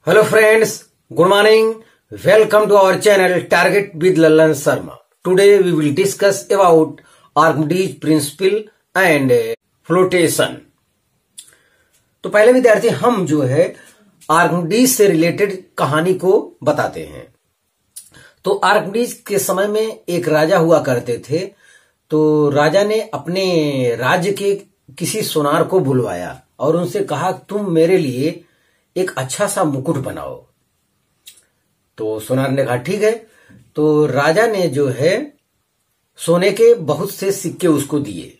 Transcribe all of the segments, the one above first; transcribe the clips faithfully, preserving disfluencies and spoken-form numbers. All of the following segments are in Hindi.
Hello friends, good morning. Welcome to our channel Target with Lallan Sharma. Today we will discuss about Archimedes principle and flotation. तो पहले विद्यार्थी हम जो है आर्किमिडीज से रिलेटेड कहानी को बताते हैं। तो आर्किमिडीज के समय में एक राजा हुआ करते थे। तो राजा ने अपने राज्य के किसी सोनार को बुलवाया और उनसे कहा तुम मेरे लिए एक अच्छा सा मुकुट बनाओ। तो सोनार ने कहा ठीक है। तो राजा ने जो है सोने के बहुत से सिक्के उसको दिए।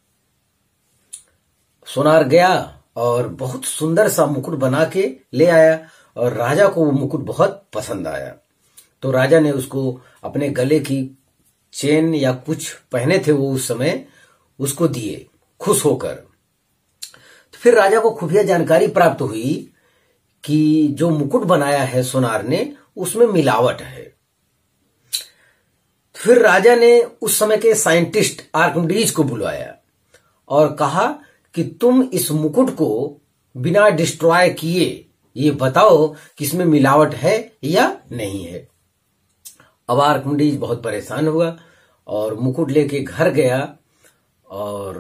सोनार गया और बहुत सुंदर सा मुकुट बना के ले आया और राजा को वो मुकुट बहुत पसंद आया। तो राजा ने उसको अपने गले की चेन या कुछ पहने थे वो उस समय उसको दिए खुश होकर। तो फिर राजा को खुफिया जानकारी प्राप्त हुई कि जो मुकुट बनाया है सोनार ने उसमें मिलावट है। फिर राजा ने उस समय के साइंटिस्ट आर्किमिडीज को बुलवाया और कहा कि तुम इस मुकुट को बिना डिस्ट्रॉय किए ये बताओ कि इसमें मिलावट है या नहीं है। अब आर्किमिडीज बहुत परेशान हुआ और मुकुट लेके घर गया और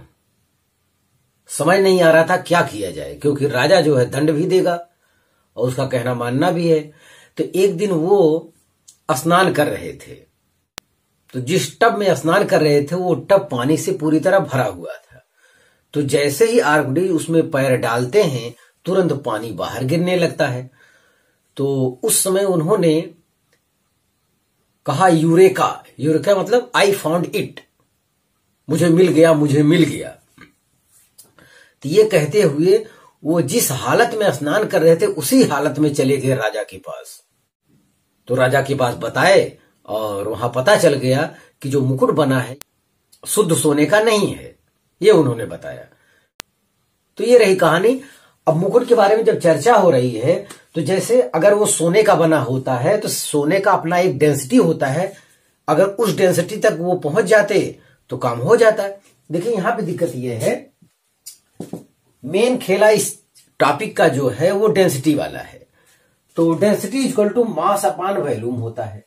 समझ नहीं आ रहा था क्या किया जाए, क्योंकि राजा जो है दंड भी देगा और उसका कहना मानना भी है। तो एक दिन वो स्नान कर रहे थे। तो जिस टब में स्नान कर रहे थे वो टब पानी से पूरी तरह भरा हुआ था। तो जैसे ही आर्किमिडीज उसमें पैर डालते हैं तुरंत पानी बाहर गिरने लगता है। तो उस समय उन्होंने कहा यूरेका। यूरेका मतलब आई फाउंड इट, मुझे मिल गया मुझे मिल गया। तो ये कहते हुए वो जिस हालत में स्नान कर रहे थे उसी हालत में चले गए राजा के पास। तो राजा के पास बताए और वहां पता चल गया कि जो मुकुट बना है शुद्ध सोने का नहीं है, ये उन्होंने बताया। तो ये रही कहानी। अब मुकुट के बारे में जब चर्चा हो रही है तो जैसे अगर वो सोने का बना होता है तो सोने का अपना एक डेंसिटी होता है, अगर उस डेंसिटी तक वो पहुंच जाते तो काम हो जाता है। देखिए यहां पे दिक्कत ये है, मेन खेला इस टॉपिक का जो है वो डेंसिटी वाला है। तो density equal to mass upon volume होता है।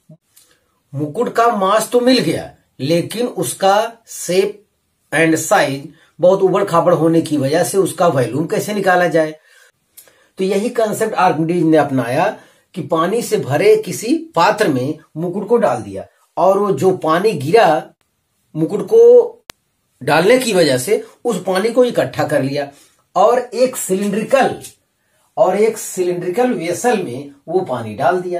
मुकुट का मास तो मिल गया लेकिन उसका शेप एंड साइज बहुत उबड़ खाबड़ होने की वजह से उसका वॉल्यूम कैसे निकाला जाए। तो यही कंसेप्ट आर्किमिडीज ने अपनाया कि पानी से भरे किसी पात्र में मुकुट को डाल दिया और वो जो पानी गिरा मुकुट को डालने की वजह से उस पानी को इकट्ठा कर लिया और एक सिलिंड्रिकल और एक सिलिंड्रिकल वेसल में वो पानी डाल दिया।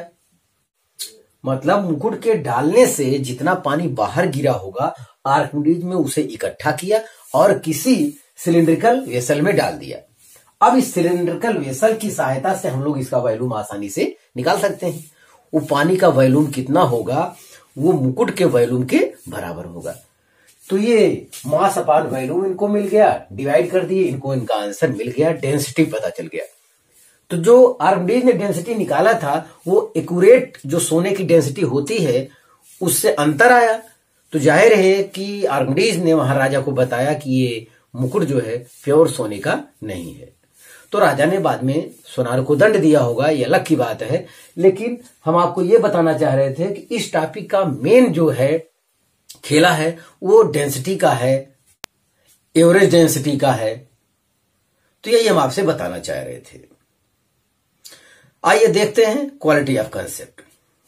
मतलब मुकुट के डालने से जितना पानी बाहर गिरा होगा आर्किमिडीज में उसे इकट्ठा किया और किसी सिलिंड्रिकल वेसल में डाल दिया। अब इस सिलिंड्रिकल वेसल की सहायता से हम लोग इसका वॉल्यूम आसानी से निकाल सकते हैं। वो पानी का वॉल्यूम कितना होगा वो मुकुट के वॉल्यूम के बराबर होगा। तो ये मास अपान वॉल्यूम इनको मिल गया, डिवाइड कर दिए, इनको इनका आंसर मिल गया, डेंसिटी पता चल गया। तो जो आर्किमिडीज ने डेंसिटी निकाला था वो एक्यूरेट जो सोने की डेंसिटी होती है उससे अंतर आया। तो जाहिर है कि आर्किमिडीज ने वहां राजा को बताया कि ये मुकुट जो है प्योर सोने का नहीं है। तो राजा ने बाद में सोनार को दंड दिया होगा, ये अलग की बात है। लेकिन हम आपको ये बताना चाह रहे थे कि इस टॉपिक का मेन जो है खेला है वो डेंसिटी का है, एवरेज डेंसिटी का है। तो यही हम आपसे बताना चाह रहे थे। आइए देखते हैं क्वालिटी ऑफ कंसेप्ट।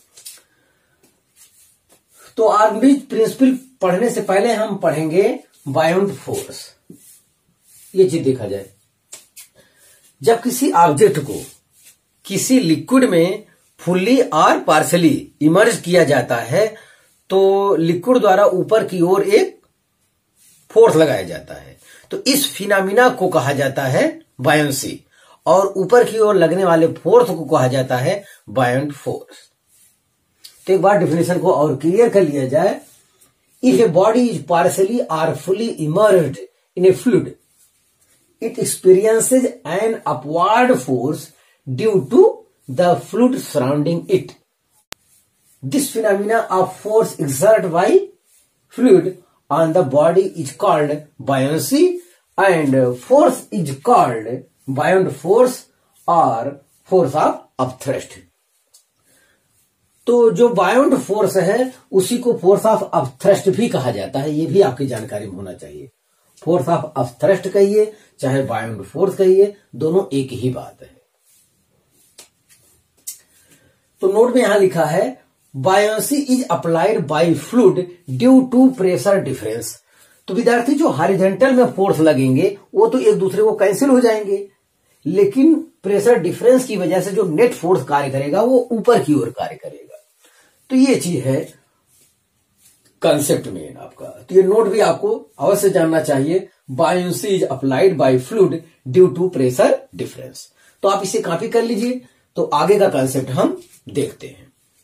तो आर्किमिडीज प्रिंसिपल पढ़ने से पहले हम पढ़ेंगे बाउंड फोर्स। ये चीज देखा जाए, जब किसी ऑब्जेक्ट को किसी लिक्विड में फुल्ली और पार्शली इमर्ज किया जाता है तो लिक्विड द्वारा ऊपर की ओर एक फोर्स लगाया जाता है। तो इस फिनोमिना को कहा जाता है बायंसी और ऊपर की ओर लगने वाले फोर्स को कहा जाता है बाउंड फोर्स। तो एक बार डेफिनेशन को और क्लियर कर लिया जाए। If a body is partially or fully immersed in a fluid it experiences an upward force due to the fluid surrounding it. This phenomena of force exerted by fluid on the body is called buoyancy and force is called buoyant force or force of upthrust. तो जो बायोंड फोर्स है उसी को फोर्स ऑफ अपथ्रस्ट भी कहा जाता है, ये भी आपकी जानकारी में होना चाहिए। फोर्स ऑफ अपथ्रस्ट कहिए चाहे बायोंड फोर्स कहिए, दोनों एक ही बात है। तो नोट में यहां लिखा है buoyancy is applied by fluid due to pressure difference. तो विद्यार्थी जो हॉरिजॉन्टल में फोर्स लगेंगे वो तो एक दूसरे को कैंसिल हो जाएंगे, लेकिन प्रेशर डिफरेंस की वजह से जो नेट फोर्स कार्य करेगा वो ऊपर की ओर कार्य करेगा। तो ये चीज है कंसेप्ट में आपका। तो ये नोट भी आपको अवश्य जानना चाहिए, buoyancy is applied by fluid due to pressure difference. तो आप इसे कॉपी कर लीजिए। तो आगे का कंसेप्ट हम देखते हैं।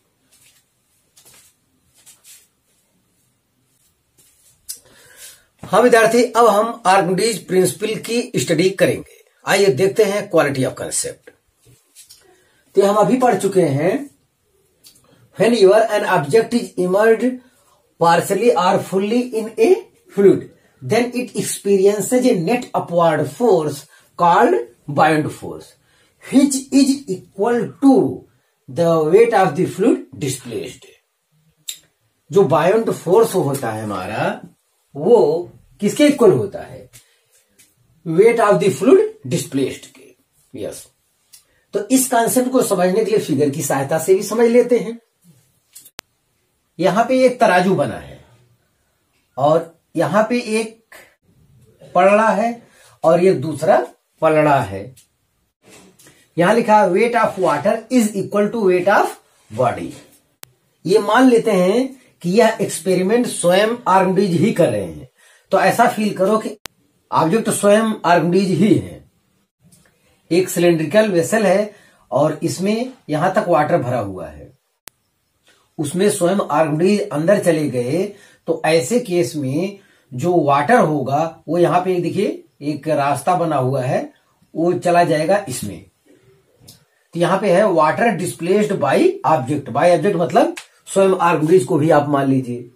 हाँ विद्यार्थी, अब हम आर्किमिडीज प्रिंसिपल की स्टडी करेंगे। आइए देखते हैं क्वालिटी ऑफ कंसेप्ट। तो हम अभी पढ़ चुके हैं when your an object is immersed partially or fully in a fluid then it experiences a net upward force called buoyant force which is equal to the weight of the fluid displaced. जो बायोंड फोर्स होता है हमारा वो किसके इक्वल होता है? Weight of the fluid displaced के। यस, तो इस कॉन्सेप्ट को समझने के लिए फिगर की सहायता से भी समझ लेते हैं। यहां पे एक तराजू बना है और यहां पे एक पलड़ा है और ये दूसरा पलड़ा है। यहां लिखा है weight of water is equal to weight of body. ये मान लेते हैं कि यह एक्सपेरिमेंट स्वयं आर्किमिडीज ही कर रहे हैं। तो ऐसा फील करो कि ऑब्जेक्ट स्वयं आर्किमिडीज ही है। एक सिलेंड्रिकल वेसल है और इसमें यहां तक वाटर भरा हुआ है, उसमें स्वयं आर्किमिडीज अंदर चले गए। तो ऐसे केस में जो वाटर होगा वो यहां पे देखिए एक रास्ता बना हुआ है, वो चला जाएगा इसमें। तो यहां पे है water displaced by object. By object मतलब स्वयं आर्किमिडीज को भी आप मान लीजिए।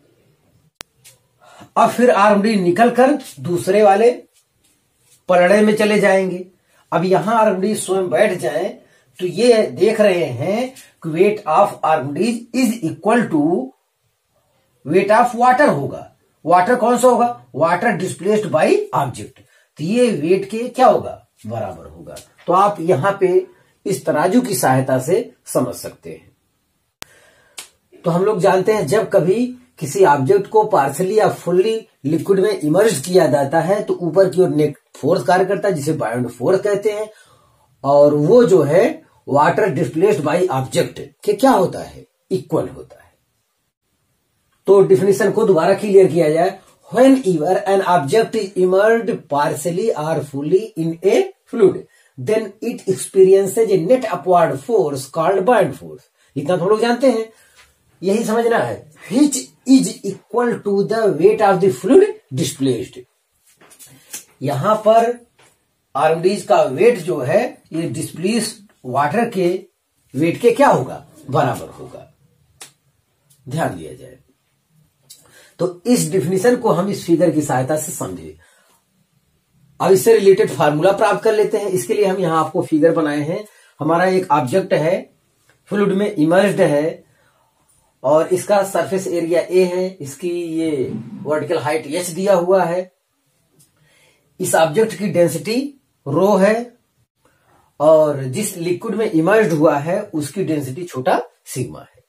अब फिर आर्किमिडीज निकलकर दूसरे वाले पलड़े में चले जाएंगे। अब यहां आर्किमिडीज स्वयं बैठ जाए तो ये देख रहे हैं कि weight of Archimedes is equal to weight of water होगा। वाटर कौन सा होगा? Water displaced by object. तो ये वेट के क्या होगा? बराबर होगा। तो आप यहां पे इस तराजू की सहायता से समझ सकते हैं। तो हम लोग जानते हैं जब कभी किसी ऑब्जेक्ट को पार्शली या फुल्ली लिक्विड में इमर्ज किया जाता है तो ऊपर की ओर नेट फोर्स कार्य करता है जिसे बायोंड फोर्स कहते हैं, और वो जो है वाटर डिस्प्लेस्ड बाय ऑब्जेक्ट के क्या होता है? इक्वल होता है। तो डिफिनेशन को दोबारा क्लियर किया जाए। Whenever an object is immersed partially or fully in a fluid then it experiences a net upward force called buoyant force. इतना तो हम लोग जानते हैं, यही समझना है। Which is equal to the weight of the fluid displaced. यहां पर आर्किमिडीज का वेट जो है ये डिस्प्लेस्ड वाटर के वेट के क्या होगा? बराबर होगा। ध्यान दिया जाए। तो इस डिफिनेशन को हम इस फिगर की सहायता से समझे। अब इससे रिलेटेड फार्मूला प्राप्त कर लेते हैं। इसके लिए हम यहां आपको फिगर बनाए हैं। हमारा एक ऑब्जेक्ट है, फ्लूइड में इमर्ज्ड है और इसका सरफेस एरिया ए है, इसकी ये वर्टिकल हाइट एच दिया हुआ है। इस ऑब्जेक्ट की डेंसिटी रो है और जिस लिक्विड में इमर्ज्ड हुआ है उसकी डेंसिटी छोटा सिग्मा है।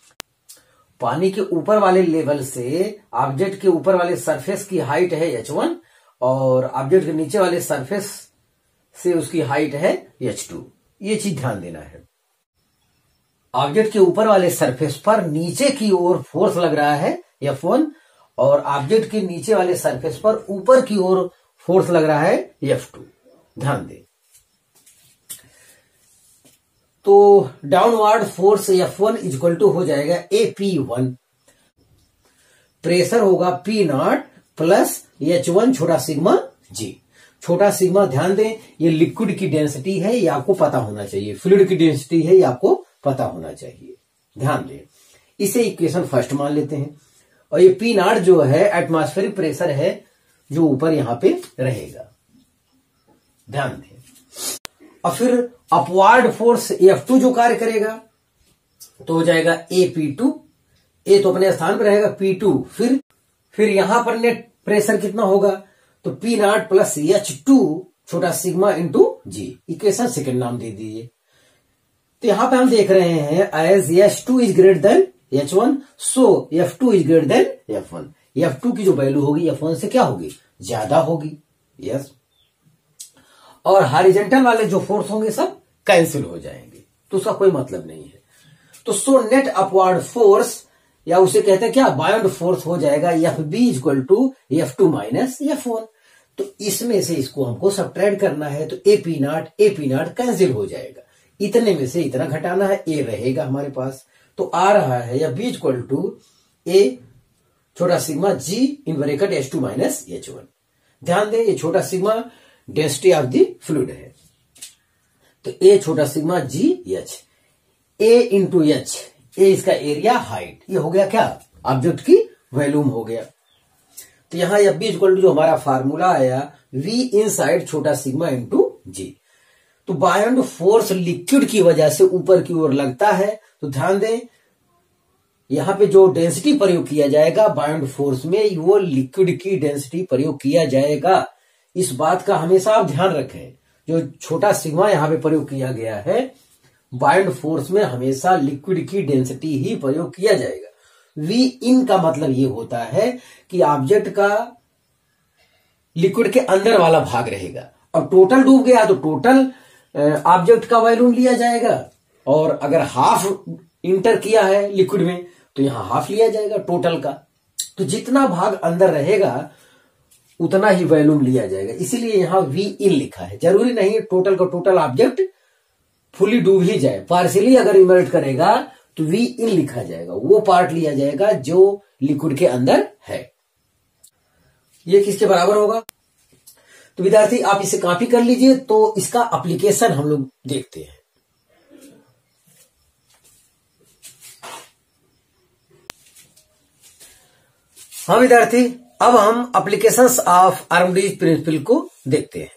पानी के ऊपर वाले लेवल से ऑब्जेक्ट के ऊपर वाले सरफेस की हाइट है एच वन और ऑब्जेक्ट के नीचे वाले सरफेस से उसकी हाइट है एच टू। ये चीज ध्यान देना है। ऑब्जेक्ट के ऊपर वाले सरफेस पर नीचे की ओर फोर्स लग रहा है एफ वन और ऑब्जेक्ट के नीचे वाले सरफेस पर ऊपर की ओर फोर्स लग रहा है एफ टू। ध्यान दें। तो downward force F one is equal to हो जाएगा ए पी वन। प्रेशर होगा P naught plus H one छोटा सिग्मा जी। छोटा सिग्मा ध्यान दें, ये लिक्विड की डेंसिटी है, ये आपको पता होना चाहिए। फ्लूइड की डेंसिटी है, ये आपको पता होना चाहिए। ध्यान दें। इसे इक्वेशन फर्स्ट मान लेते हैं और ये पी नॉट जो है एटमॉस्फेरिक प्रेशर है जो ऊपर यहां पे रहेगा। ध्यान दें। और फिर अपवार्ड फोर्स एफ टू जो कार्य करेगा तो हो जाएगा ए पी टू, ए तो अपने स्थान पर रहेगा, पी टू फिर फिर यहां पर नेट प्रेशर कितना होगा तो P naught plus H two छोटा sigma into G. Equation second नाम दे दीजिए। तो यहां पे हम देख रहे हैं as H two is greater than H one so F two is greater than F one. F two की जो वैल्यू होगी एफ वन से क्या होगी, ज्यादा होगी। यस, और हॉरिजॉन्टल वाले जो फोर्स होंगे सब कैंसिल हो जाएंगे, तो उसका कोई मतलब नहीं है। तो सो नेट अपवर्ड फोर्स या उसे कहते हैं क्या, बाउंड फोर्स हो जाएगा F B equal to F two minus F one. तो इसमें से इसको हमको सब्ट्रैक्ट करना है, तो A P naught A P naught cancel हो जाएगा, इतने में से इतना घटाना है, ए रहेगा हमारे पास। तो आ रहा है F B equal to A छोटा sigma G in bracket H two minus H one. ध्यान दें ये छोटा sigma density of the fluid है, तो ए छोटा sigma G H, A into H, A इसका एरिया हाइट, ये हो गया क्या, ऑब्जेक्ट की वॉल्यूम हो गया। तो यहां एफ बी इक्वल टू जो हमारा फार्मूला आया वी इन साइड छोटा सिग्मा इंटू जी। तो बाउंड फोर्स लिक्विड की वजह से ऊपर की ओर लगता है, तो ध्यान दें यहां पे जो डेंसिटी प्रयोग किया जाएगा बाउंड फोर्स में, वो लिक्विड की डेंसिटी प्रयोग किया जाएगा। इस बात का हमेशा आप ध्यान रखें, जो छोटा सिग्मा यहां पे प्रयोग किया गया है बाउंड फोर्स में हमेशा लिक्विड की डेंसिटी ही प्रयोग किया जाएगा। वी इन का मतलब ये होता है कि ऑब्जेक्ट का लिक्विड के अंदर वाला भाग रहेगा, और टोटल डूब गया तो टोटल ऑब्जेक्ट का वॉल्यूम लिया जाएगा, और अगर हाफ इंटर किया है लिक्विड में तो यहां हाफ लिया जाएगा टोटल का। तो जितना भाग अंदर रहेगा उतना ही वॉल्यूम लिया जाएगा, इसीलिए यहां वी इन लिखा है। जरूरी नहीं टोटल का टोटल ऑब्जेक्ट फुली डूब ही जाए, पार्शियली अगर इमर्ज करेगा तो वी इन लिखा जाएगा, वो पार्ट लिया जाएगा जो लिक्विड के अंदर है। ये किसके बराबर होगा, तो विद्यार्थी आप इसे कॉपी कर लीजिए। तो इसका एप्लीकेशन हम लोग देखते हैं। हाँ विद्यार्थी, अब हम एप्लीकेशंस ऑफ आर्मडीज प्रिंसिपल को देखते हैं।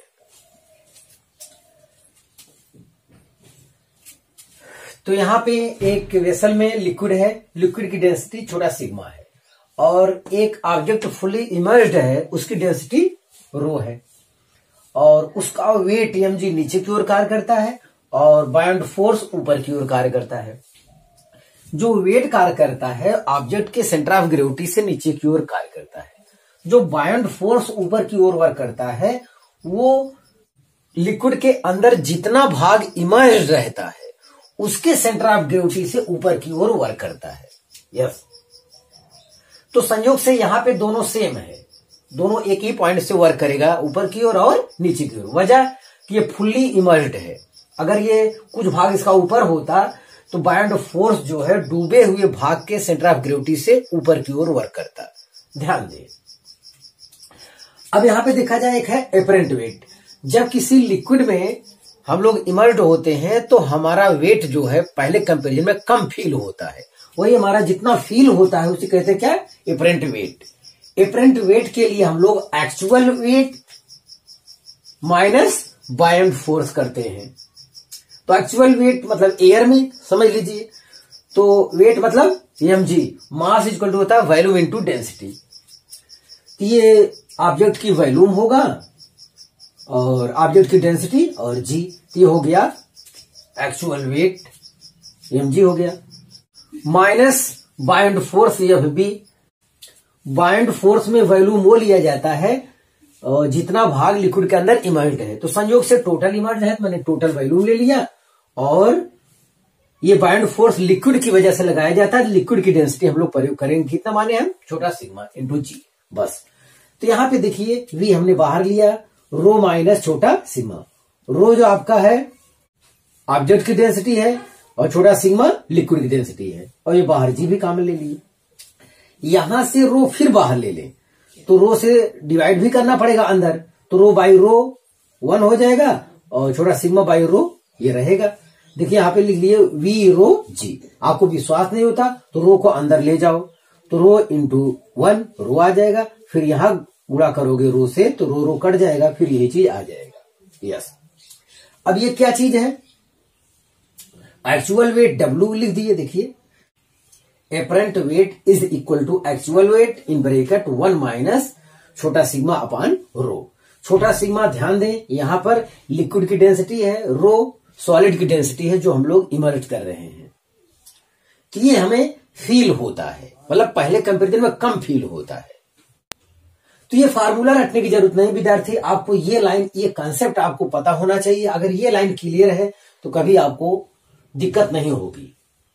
तो यहां पे एक वेसल में लिक्विड है, लिक्विड की डेंसिटी छोटा सिग्मा है, और एक ऑब्जेक्ट फुली इमर्ज्ड है, उसकी डेंसिटी रो है, और उसका वेट एम जी नीचे की ओर कार्य करता है और बाउंड फोर्स ऊपर की ओर कार्य करता है। जो वेट कार्य करता है ऑब्जेक्ट के सेंटर ऑफ ग्रेविटी से नीचे की ओर कार्य करता है, जो बाउंड फोर्स ऊपर की ओर वर्क करता है वो लिक्विड के अंदर जितना भाग इमर्ज्ड रहता है उसके सेंटर ऑफ ग्रेविटी से ऊपर की ओर वर्क करता है। यस, तो संयोग से यहां पे दोनों सेम है, दोनों एक ही पॉइंट से वर्क करेगा, ऊपर की ओर और नीचे की ओर। वजह कि ये फुल्ली इमर्ज्ड है, अगर ये कुछ भाग इसका ऊपर होता तो बाउंड फोर्स जो है डूबे हुए भाग के सेंटर ऑफ ग्रेविटी से ऊपर की ओर वर्क करता। ध्यान दें। अब यहां पे देखा जाए, एक है एपरेंट वेट। जब किसी लिक्विड में हम लोग इमर्ज्ड होते हैं तो हमारा वेट जो है पहले कंपैरिजन में कम फील होता है, वही हमारा जितना फील होता है उसे कहते हैं क्या, एपरेंट वेट। एपरेंट वेट के लिए हम लोग actual weight minus buoyant force करते हैं। तो एक्चुअल वेट मतलब एयर में समझ लीजिए, तो वेट मतलब M G, mass equal to होता है वॉल्यूम इनटू डेंसिटी। ये ऑब्जेक्ट की वॉल्यूम होगा और ऑब्जेक्ट की डेंसिटी और जी, ये हो गया एक्चुअल वेट, एम जी हो गया, minus buoyant force F B. Buoyant force में वॉल्यूम वो लिया जाता है जितना भाग लिक्विड के अंदर इमर्ज्ड है। तो संयोग से टोटल इमर्ज्ड है तो मैंने टोटल वॉल्यूम ले लिया, और ये बाउंड फोर्स लिक्विड की वजह से लगाया जाता है। लिक्विड की डेंसिटी हम लोग प्रयोग करेंगे, कितना माने हम, छोटा सिग्मा इंटू जी, बस। तो यहां पे देखिए वी हमने बाहर लिया, रो माइनस छोटा सिग्मा। रो जो आपका है ऑब्जेक्ट की डेंसिटी है और छोटा सिग्मा लिक्विड की डेंसिटी है, और ये बाहर जी भी काम ले लिए। यहां से रो फिर बाहर ले लें तो रो से डिवाइड भी करना पड़ेगा अंदर, तो रो बाई रो वन हो जाएगा और छोटा सिग्मा बाई रो ये रहेगा। देखिए यहां पे लिख लिए वी रो जी। आपको विश्वास नहीं होता तो रो को अंदर ले जाओ, तो रो इंटू वन रो आ जाएगा, फिर यहां गुणा करोगे रो से तो रो रो कट जाएगा, फिर यही चीज आ जाएगा। यस, अब ये क्या चीज है, एक्चुअल वेट W लिख दिए। देखिए apparent weight is equal to actual weight in bracket one minus छोटा सिग्मा अपान रो। छोटा सिग्मा ध्यान दें, यहां पर लिक्विड की डेंसिटी है, रो सॉलिड की डेंसिटी है जो हम लोग इमर्ज कर रहे हैं। तो ये हमें फील होता है, मतलब पहले कंपेरिजन में कम फील होता है। तो ये फार्मूला रटने की जरूरत नहीं विद्यार्थी, आपको ये लाइन, ये कॉन्सेप्ट आपको पता होना चाहिए। अगर ये लाइन क्लियर है तो कभी आपको दिक्कत नहीं होगी।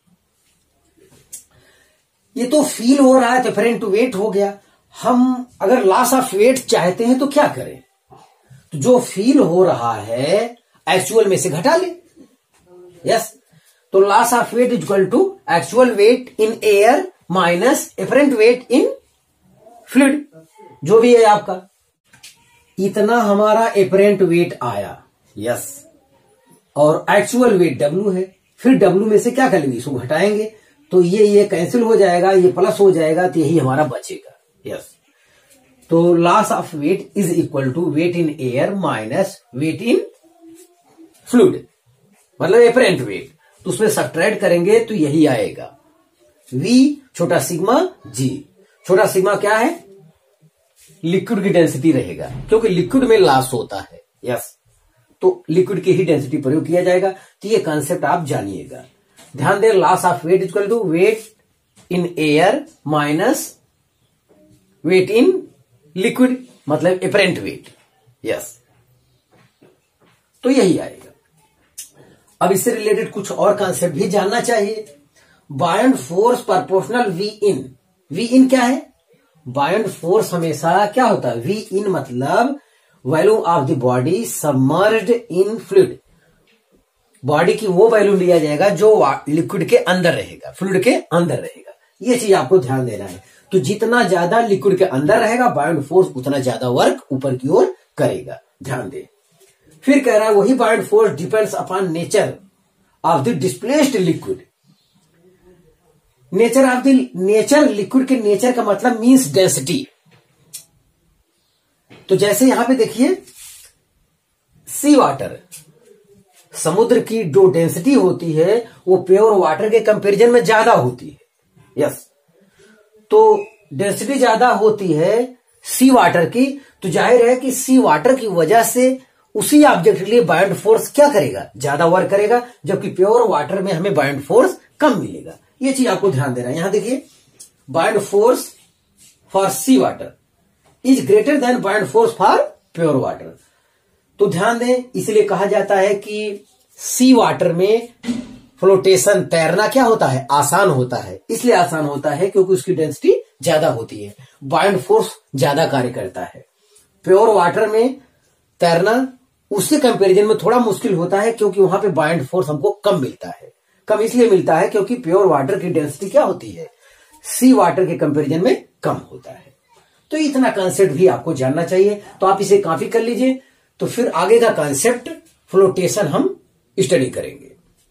ये तो फील हो रहा है तो एपरेंट टू वेट हो गया। हम अगर लॉस ऑफ वेट चाहते हैं तो क्या करें, तो जो फील हो रहा है एक्चुअल में से घटा ले। यस, तो loss of weight is equal to actual weight in air minus apparent weight in fluid, जो भी है आपका। इतना हमारा एपरेंट वेट आया, यस, और एक्चुअल वेट डब्ल्यू है। फिर डब्ल्यू में से क्या करेंगे, इसको घटाएंगे तो ये ये कैंसिल हो जाएगा, ये प्लस हो जाएगा, तो यही हमारा बचेगा। यस, तो loss of weight is equal to weight in air minus weight in fluid, मतलब एपरेंट वेट। तो उसमें सब्ट्रैक्ट करेंगे तो यही आएगा, V छोटा सिग्मा G। छोटा सिग्मा क्या है, लिक्विड की डेंसिटी रहेगा, क्योंकि लिक्विड में लॉस होता है। यस, तो लिक्विड की ही डेंसिटी प्रयोग किया जाएगा। तो ये कॉन्सेप्ट आप जानिएगा। ध्यान दें, loss of weight equal to weight in air minus weight in liquid, मतलब एपरेंट वेट। यस, तो यही आएगा। अब इससे रिलेटेड कुछ और कॉन्सेप्ट भी जानना चाहिए। Buoyant force proportional V in. V in क्या है, बायन्ड फोर्स हमेशा क्या होता है, वी इन मतलब volume of the body submerged in fluid. Body की वो वॉल्यूम लिया जाएगा जो लिक्विड के अंदर रहेगा, फ्लूइड के अंदर रहेगा। ये चीज आपको ध्यान देना है। तो जितना ज्यादा लिक्विड के अंदर रहेगा बायन्ड फोर्स, उतना ज्यादा वर्क ऊपर की ओर करेगा। ध्यान दें। फिर कह रहा है वही buoyant force depends upon nature of the displaced liquid. Nature of the nature, liquid के नेचर का मतलब मींस डेंसिटी। तो जैसे यहां पे देखिए सी वाटर, समुद्र की जो डेंसिटी होती है वो प्योर वाटर के कंपैरिजन में ज्यादा होती है। यस, तो डेंसिटी ज्यादा होती है सी वाटर की, तो जाहिर है कि सी वाटर की वजह से उसी ऑब्जेक्ट के लिए बायन्ड फोर्स क्या करेगा, ज्यादा वर्क करेगा, जबकि प्योर वाटर में हमें बायन्ड फोर्स कम मिलेगा। ये चीज आपको ध्यान देना है। यहां देखिए buoyant force for sea water is greater than buoyant force for pure water. तो ध्यान दें, इसलिए कहा जाता है कि सी वाटर में फ्लोटेशन, तैरना क्या होता है, आसान होता है। इसलिए आसान होता है क्योंकि उसकी डेंसिटी ज्यादा होती है, बायन्ड फोर्स ज्यादा कार्य करता है। प्योर वाटर में तैरना उसके कंपैरिजन में थोड़ा मुश्किल होता है, क्योंकि वहां पे बायन्ड फोर्स हमको कम मिलता है। कम इसलिए मिलता है क्योंकि प्योर वाटर की डेंसिटी क्या होती है, सी वाटर के कंपैरिजन में कम होता है। तो इतना कॉन्सेप्ट भी आपको जानना चाहिए। तो आप इसे कॉपी कर लीजिए, तो फिर आगे का कॉन्सेप्ट फ्लोटेशन हम स्टडी करेंगे।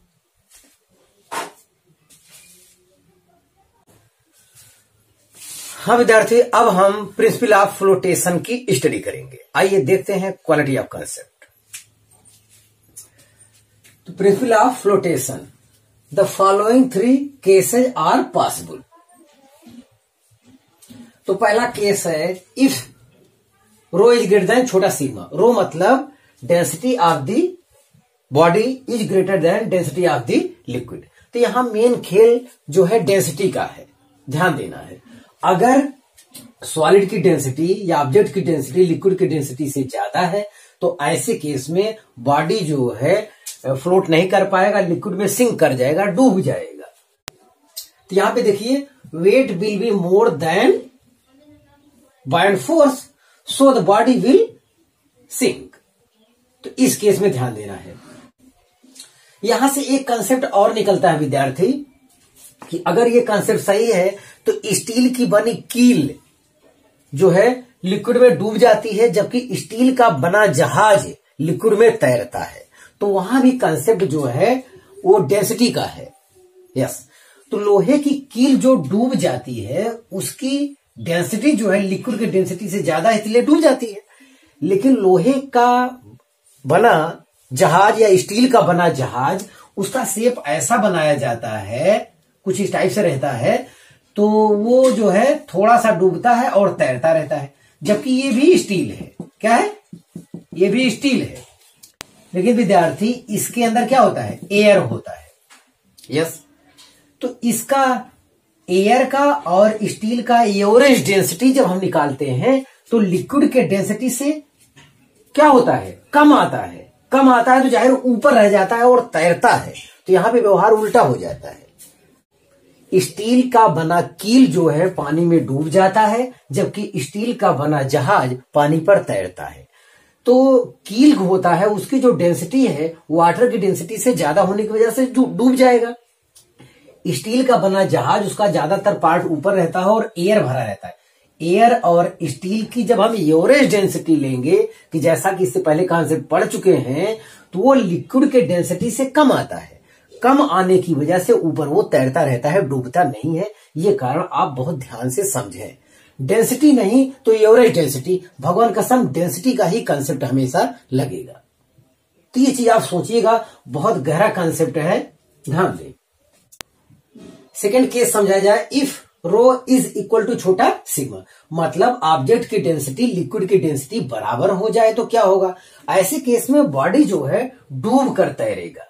हाँ विद्यार्थी, अब हम प्रिंसिपल ऑफ फ्लोटेशन की स्टडी करेंगे। आइए देखते हैं क्वालिटी ऑफ कॉन्सेप्ट। तो principle of flotation, the following three cases are possible. तो पहला केस है if rho is greater than छोटा सिग्मा। रो मतलब density of the body is greater than density of the liquid. तो यहां मेन खेल जो है डेंसिटी का है, ध्यान देना है। अगर सॉलिड की डेंसिटी या ऑब्जेक्ट की डेंसिटी लिक्विड की डेंसिटी से ज्यादा है तो ऐसे केस में बॉडी जो है फ्लोट नहीं कर पाएगा, लिक्विड में सिंक कर जाएगा, डूब जाएगा। तो यहां पे देखिए weight will be more than buoyant force, so the body will sink. तो इस केस में ध्यान देना है। यहां से एक कंसेप्ट और निकलता है विद्यार्थी कि अगर ये कंसेप्ट सही है तो स्टील की बनी कील जो है लिक्विड में डूब जाती है, जबकि स्टील का बना जहाज लिक्विड में तैरता है। तो वहां भी कंसेप्ट जो है वो डेंसिटी का है। यस, तो लोहे की कील जो डूब जाती है उसकी डेंसिटी जो है लिक्विड की डेंसिटी से ज्यादा है, इसलिए डूब जाती है। लेकिन लोहे का बना जहाज या स्टील का बना जहाज, उसका शेप ऐसा बनाया जाता है, कुछ इस टाइप से रहता है, तो वो जो है थोड़ा सा डूबता है और तैरता रहता है। जबकि ये भी स्टील है। क्या है? ये भी स्टील है, लेकिन विद्यार्थी इसके अंदर क्या होता है? एयर होता है। यस, तो इसका एयर का और स्टील का एवरेज डेंसिटी जब हम निकालते हैं तो लिक्विड के डेंसिटी से क्या होता है? कम आता है। कम आता है तो जाहिर ऊपर रह जाता है और तैरता है। तो यहां पे व्यवहार उल्टा हो जाता है। स्टील का बना कील जो है पानी में डूब जाता है, जबकि स्टील का बना जहाज पानी पर तैरता है। तो कील होता है, उसकी जो डेंसिटी है वाटर की डेंसिटी से ज्यादा होने की वजह से डूब जाएगा। स्टील का बना जहाज, उसका ज्यादातर पार्ट ऊपर रहता है और एयर भरा रहता है। एयर और स्टील की जब हम एवरेज डेंसिटी लेंगे, कि जैसा कि इससे पहले कॉन्सेप्ट पढ़ चुके हैं, तो वो लिक्विड के डेंसिटी से कम आता है। कम आने की वजह से ऊपर वो तैरता रहता है, डूबता नहीं है। ये कारण आप बहुत ध्यान से समझें। डेंसिटी नहीं तो एवरेज डेंसिटी, भगवान कसम डेंसिटी का ही कंसेप्ट हमेशा लगेगा। तो ये चीज आप सोचिएगा, बहुत गहरा कंसेप्ट है, ध्यान दें। सेकेंड केस समझा जाए, if rho is equal to छोटा सिग्मा, मतलब ऑब्जेक्ट की डेंसिटी लिक्विड की डेंसिटी बराबर हो जाए तो क्या होगा? ऐसे केस में बॉडी जो है डूब कर तैरेगा।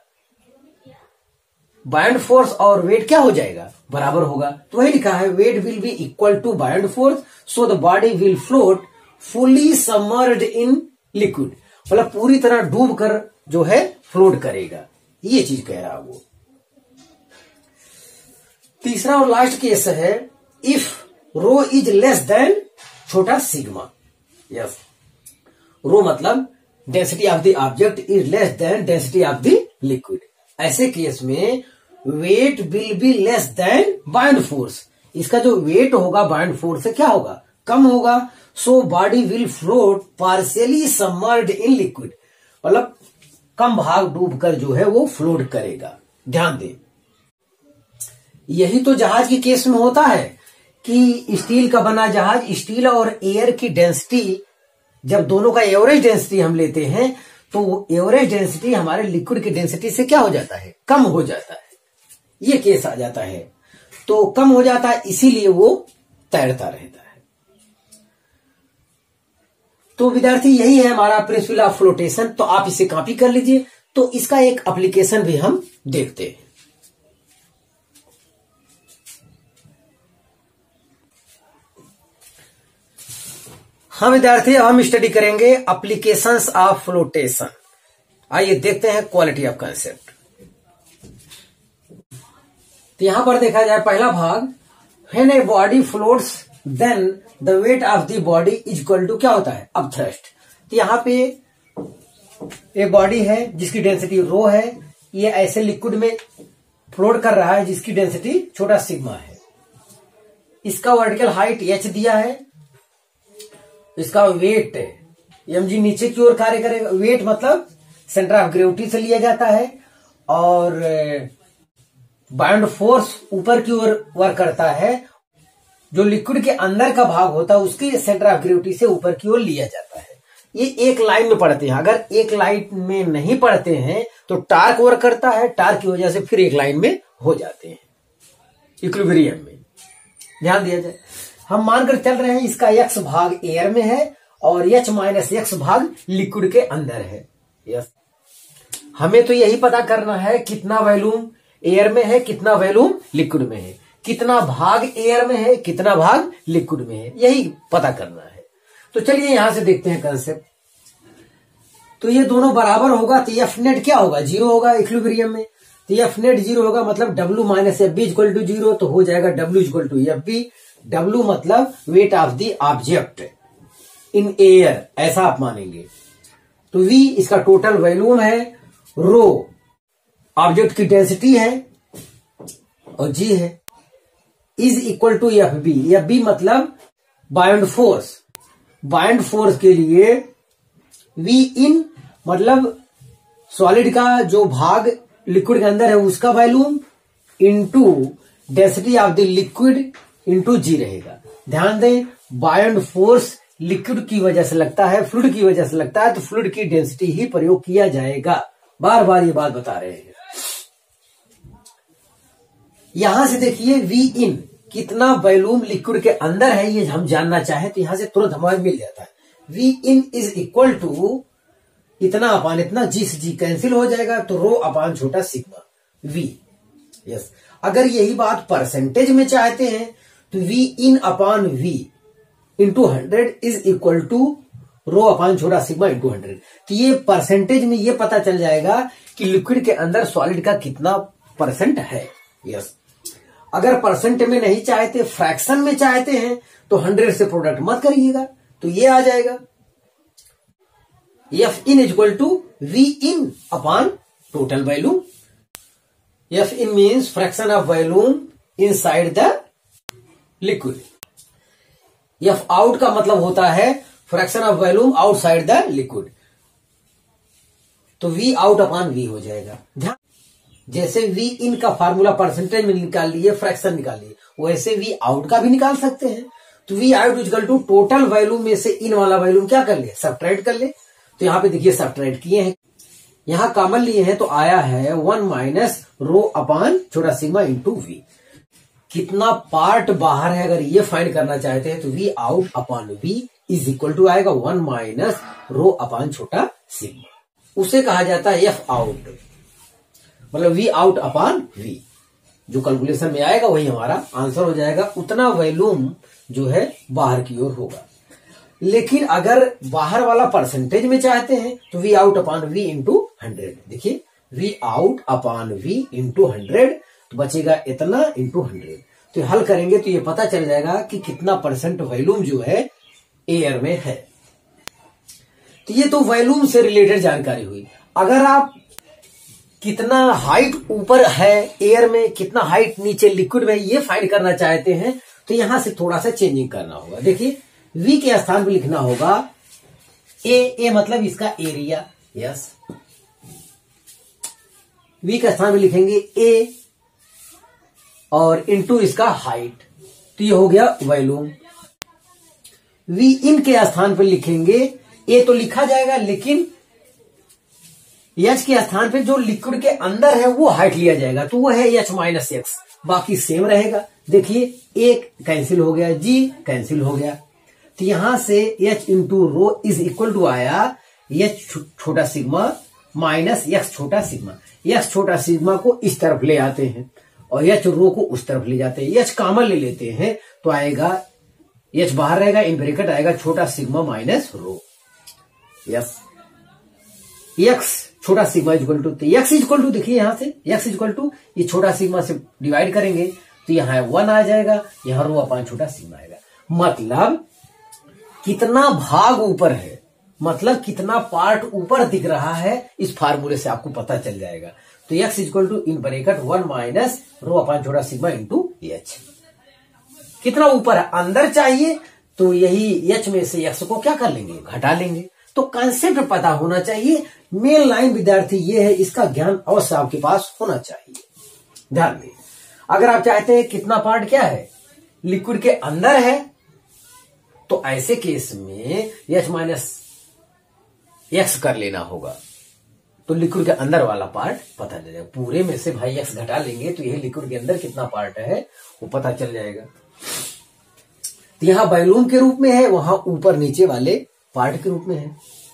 बाउंड फोर्स और वेट क्या हो जाएगा? बराबर होगा। तो वही लिखा है, weight will be equal to buoyant force, so the body will float fully submerged in liquid, मतलब पूरी तरह डूब कर जो है फ्लोट करेगा। ये चीज कह रहा वो। तीसरा और लास्ट केस है, if rho is less than छोटा सिग्मा। यस, रो मतलब density of the object is less than density of the liquid. ऐसे केस में weight will be less than buoyant force, इसका जो वेट होगा बाउंड फोर्स से क्या होगा? कम होगा। So body will float partially submerged in liquid, मतलब कम भाग डूब कर जो है वो फ्लोट करेगा। ध्यान दें, यही तो जहाज के केस में होता है कि स्टील का बना जहाज, स्टील और एयर की डेंसिटी, जब दोनों का एवरेज डेंसिटी हम लेते हैं तो एवरेज डेंसिटी हमारे लिक्विड की डेंसिटी से क्या हो जाता है? कम हो जाता है। ये केस आ जाता है, तो कम हो जाता है, इसीलिए वो तैरता रहता है। तो विद्यार्थी यही है हमारा प्रिंसिपल ऑफ फ्लोटेशन। तो आप इसे कॉपी कर लीजिए। तो इसका एक एप्लीकेशन भी हम देखते हैं। हाँ विद्यार्थी, हम स्टडी करेंगे एप्लीकेशंस ऑफ फ्लोटेशन। आइए देखते हैं क्वालिटी ऑफ कंसेप्ट। तो यहां पर देखा जाए पहला भाग, when a body floats then the weight of the body is equal to क्या होता है? अपथ्रस्ट। तो यहां पे एक बॉडी है जिसकी डेंसिटी रो है, ये ऐसे लिक्विड में फ्लोट कर रहा है जिसकी डेंसिटी छोटा सिग्मा है। इसका वर्टिकल हाइट एच दिया है, इसका वेट एम जी नीचे की ओर कार्य करेगा। वेट मतलब सेंटर ऑफ ग्रेविटी से लिया जाता है, और बाउंड फोर्स ऊपर की ओर वर्क करता है। जो लिक्विड के अंदर का भाग होता है उसके सेंटर ऑफ ग्रेविटी से ऊपर की ओर लिया जाता है। ये एक लाइन में पढ़ते हैं। अगर एक लाइन में नहीं पढ़ते हैं तो टार्क वर्क करता है, टार्क की वजह से फिर एक लाइन में हो जाते हैं इक्विलिब्रियम में। ध्यान दिया जाए, हम मानकर चल रहे हैं इसका एक्स भाग एयर में है और एच माइनस एक्स भाग लिक्विड के अंदर है। यस, हमें तो यही पता करना है कितना वॉल्यूम एयर में है, कितना वॉल्यूम लिक्विड में है, कितना भाग एयर में है, कितना भाग लिक्विड में है, यही पता करना है। तो चलिए यहां से देखते हैं कंसेप्ट। तो ये दोनों बराबर होगा तो एफ नेट क्या होगा? जीरो होगा इक्विलिब्रियम में। तो एफ नेट जीरो होगा, मतलब W minus F B equal to zero, तो हो जाएगा W equal to F B. W मतलब weight of the object in air, ऐसा आप मानेंगे। तो वी इसका टोटल वॉल्यूम है, रो ऑब्जेक्ट की डेंसिटी है और जी है, is equal to F B. F B मतलब बाउंड फोर्स। बाउंड फोर्स के लिए वी इन मतलब सॉलिड का जो भाग लिक्विड के अंदर है उसका volume into density of the liquid into G रहेगा। ध्यान दें, बाउंड फोर्स लिक्विड की वजह से लगता है, फ्लूइड की वजह से लगता है, तो फ्लूइड की डेंसिटी ही प्रयोग किया जाएगा। बार बार ये बात बता रहे हैं। यहां से देखिए वी इन कितना वॉल्यूम लिक्विड के अंदर है ये हम जानना चाहे तो यहां से तुरंत हमारे मिल जाता है। V in is equal to इतना अपान इतना, जी से जी कैंसिल हो जाएगा तो रो अपान छोटा सिग्मा वी। यस, अगर यही बात परसेंटेज में चाहते हैं तो V in upon V into hundred is equal to rho upon छोटा सिग्मा इंटू हंड्रेड। तो ये परसेंटेज में ये पता चल जाएगा कि लिक्विड के अंदर सॉलिड का कितना परसेंट है। यस, अगर परसेंट में नहीं चाहते, फ्रैक्शन में चाहते हैं तो हंड्रेड से प्रोडक्ट मत करिएगा, तो ये आ जाएगा F in equal to V in upon total volume. F in means fraction of volume inside the liquid. F out का मतलब होता है fraction of volume outside the liquid, तो वी आउट अपान वी हो जाएगा। ध्यान, जैसे वी इन का फार्मूला परसेंटेज में निकाल लिए, फ्रैक्शन निकाल लिए, वैसे वी आउट का भी निकाल सकते हैं। तो V out equal to total volume में से इन वाला वॉल्यूम क्या कर ले, सब्ट्रैक्ट कर ले। तो यहां पे देखिए सब्ट्रैक्ट किए हैं, यहां कॉमन लिए हैं तो आया है वन माइनस रो अपान छोटा सिग्मा इंटू वी। कितना पार्ट बाहर है अगर ये फाइंड करना चाहते हैं तो V out upon V is equal to आएगा वन माइनस रो अपान छोटा सिग्मा। उसे कहा जाता है एफ आउट, मतलब वी आउट अपान वी। जो कैलकुलेशन में आएगा वही हमारा आंसर हो जाएगा, उतना वॉल्यूम जो है बाहर की ओर होगा। लेकिन अगर बाहर वाला परसेंटेज में चाहते हैं तो V out upon V into hundred. देखिए V out upon V into hundred तो बचेगा इतना इंटू हंड्रेड। तो हल करेंगे तो ये पता चल जाएगा कि कितना परसेंट वॉल्यूम जो है एयर में है। तो ये तो वॉल्यूम से रिलेटेड जानकारी हुई। अगर आप कितना हाइट ऊपर है एयर में, कितना हाइट नीचे लिक्विड में, ये फाइंड करना चाहते हैं तो यहां से थोड़ा सा चेंजिंग करना होगा। देखिए वी के स्थान पर लिखना होगा ए, ए मतलब इसका एरिया। यस, वी के स्थान पर लिखेंगे ए और इनटू इसका हाइट, तो ये हो गया वॉल्यूम। वी इन के स्थान पर लिखेंगे, ए तो लिखा जाएगा लेकिन एच के स्थान पे जो लिक्विड के अंदर है वो हाइट लिया जाएगा, तो वो है एच माइनस एक्स, बाकी सेम रहेगा। देखिए एक कैंसिल हो गया, जी कैंसिल हो गया, तो यहां से H into rho is equal to आया एच छोटा सिग्मा माइनस एक्स छोटा सिग्मा। एक्स छोटा सिग्मा को इस तरफ ले आते हैं और एच रो को उस तरफ ले जाते हैं। एच कॉमन ले लेते हैं तो आएगा एच बाहर रहेगा, इन ब्रैकेट आएगा छोटा sigma minus rho. Yes, X छोटा सिग्मा इक्वल टू, तो एक्स इक्वल टू देखिए यहां से एक्स इक्वल टू ये छोटा सिग्मा से डिवाइड करेंगे तो यहां वन आ जाएगा, यहां रो अपान छोटा सिग्मा आएगा। मतलब कितना भाग ऊपर है, मतलब कितना पार्ट ऊपर दिख रहा है, इस फार्मूले से आपको पता चल जाएगा। तो x equal to in bracket one minus rho upon छोटा सिग्मा इंटू एच। कितना ऊपर है, अंदर चाहिए तो यही एच में से एक्स को क्या कर लेंगे, घटा लेंगे। तो कंसेप्ट पता होना चाहिए। मेन लाइन विद्यार्थी ये है, इसका ज्ञान अवश्य आपके पास होना चाहिए। ध्यान दें, अगर आप चाहते हैं कितना पार्ट क्या है, लिक्विड के अंदर है, तो ऐसे केस में एच माइनस एक्स कर लेना होगा, तो लिक्विड के अंदर वाला पार्ट पता चल जाएगा। पूरे में से भाई एक्स घटा लेंगे तो यही लिक्विड के अंदर कितना पार्ट है वो पता चल जाएगा। तो यहां वॉल्यूम के रूप में है, वहां ऊपर नीचे वाले पार्ट के रूप में है।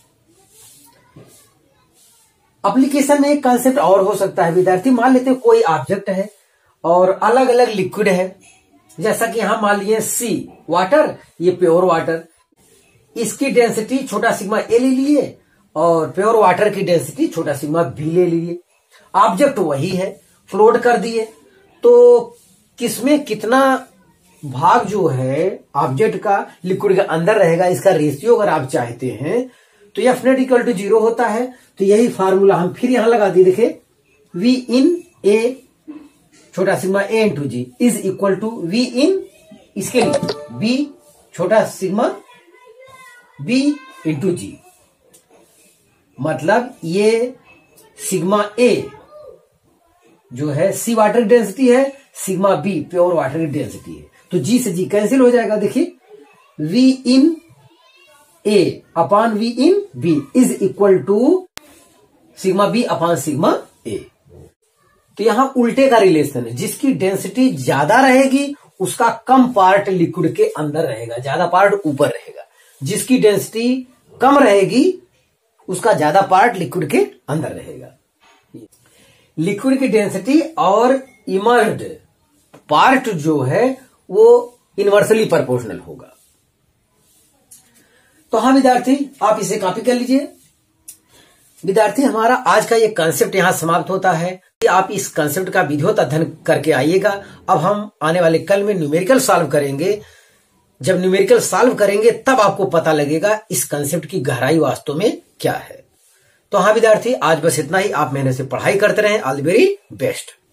एप्लीकेशन में एक कॉन्सेप्ट और हो सकता है विद्यार्थी, मान लेते हैं कोई ऑब्जेक्ट है और अलग अलग लिक्विड है, जैसा कि यहां मान लिए सी वाटर, ये प्योर वाटर, इसकी डेंसिटी छोटा सिग्मा ए ले लिए और प्योर वाटर की डेंसिटी छोटा सिग्मा बी ले लिए। ऑब्जेक्ट वही है, फ्लोट कर दिए, तो किसमें कितना भाग जो है ऑब्जेक्ट का लिक्विड के अंदर रहेगा, इसका रेशियो अगर आप चाहते हैं तो F net equal to zero होता है। तो यही फार्मूला हम फिर यहां लगा दिए, देखे वी इन ए छोटा sigma A into G is equal to V in, इसके लिए बी छोटा सिग्मा बी इंटू जी। मतलब ये सिग्मा ए जो है सी वाटर की डेंसिटी है, सिग्मा बी प्योर वाटर की डेंसिटी है, तो जी से जी कैंसिल हो जाएगा। देखिए V in A upon V in B is equal to sigma B upon sigma A. तो यहां उल्टे का रिलेशन है, जिसकी डेंसिटी ज्यादा रहेगी उसका कम पार्ट लिक्विड के अंदर रहेगा, ज्यादा पार्ट ऊपर रहेगा। जिसकी डेंसिटी कम रहेगी उसका ज्यादा पार्ट लिक्विड के अंदर रहेगा। लिक्विड की डेंसिटी और इमर्ज्ड पार्ट जो है वो इनवर्सली प्रोपोर्शनल होगा। तो हाँ विद्यार्थी, आप इसे कॉपी कर लीजिए। विद्यार्थी, हमारा आज का ये कॉन्सेप्ट यहां समाप्त होता है। आप इस कॉन्सेप्ट का विधिवत अध्ययन करके आइएगा। अब हम आने वाले कल में न्यूमेरिकल सॉल्व करेंगे। जब न्यूमेरिकल सॉल्व करेंगे तब आपको पता लगेगा इस कॉन्सेप्ट की गहराई वास्तव में क्या है। तो हाँ विद्यार्थी, आज बस इतना ही। आप मेहनत से पढ़ाई करते रहें। All the very best.